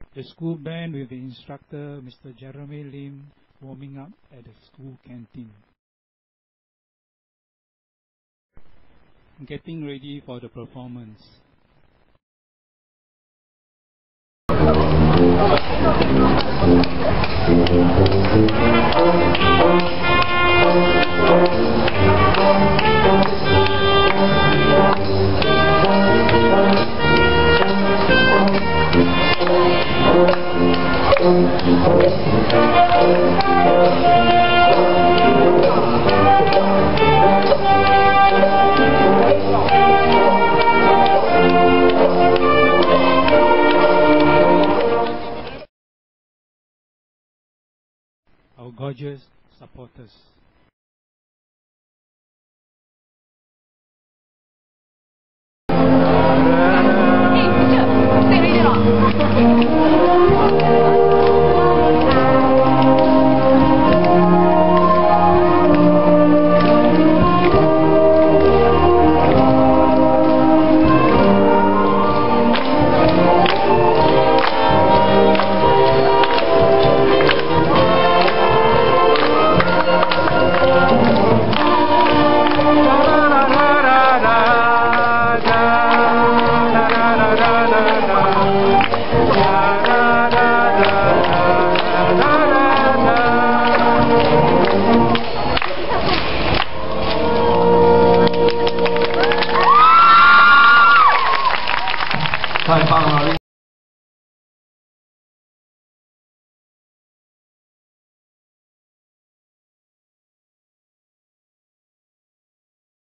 The school band with the instructor, Mr. Jeremy Lim, warming up at the school canteen. Getting ready for the performance. Our gorgeous supporters.